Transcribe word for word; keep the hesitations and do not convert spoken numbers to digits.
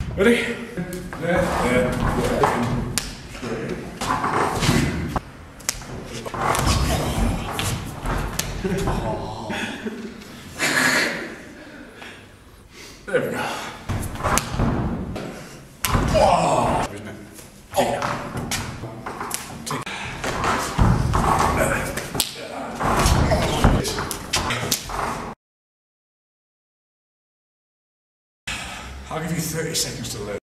Ready? There, there. There we go. Oh, isn't it? Oh. Take. I'll give you thirty seconds to load.